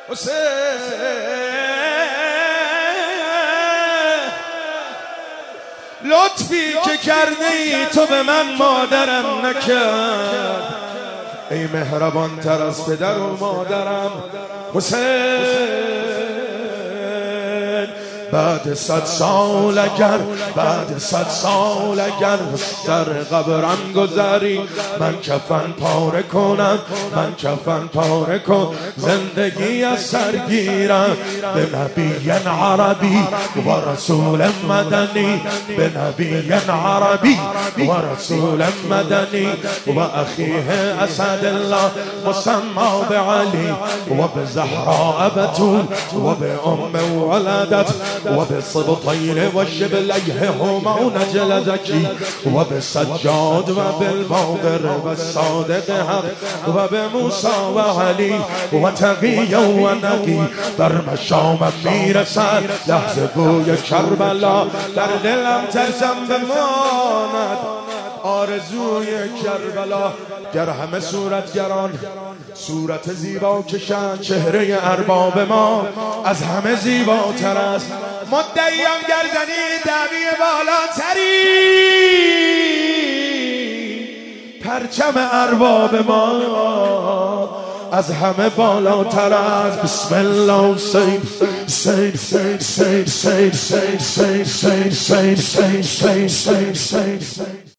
حسین لطفی که کرده ای تو به من مادرم نکرد، ای مهربان تر از پدر و مادرم حسین. بعد 100 سال اگر در قبرم گذری، من کفن پاره کنم، من کفن پاره کن، زندگی از سرگیرم به نبی عربی و رسول مدنی، به نبی عربی و رسول مدنی و اخیه اسد الله مسمى بعلی و به زهراء بتول و به ام ولدت و به سبطین و شبلیه هما نجل زکی و به سجاد و بالباقر و صادق حق و به موسی و علی و تقی و نقی. در مشامم میرسد لحظه گوی کربلا، در دلم ترسم بماند آرزوی کربلا. گر همه صورتگران صورت زیبا کشند، چهره ارباب ما از همه زیباتر است. مدعیم گردنی دعوی بالاتری، پرچم ارباب ما از همه بالاتر است. بسم الله سید سید سید سید سید سید سید سید سید سید سید سید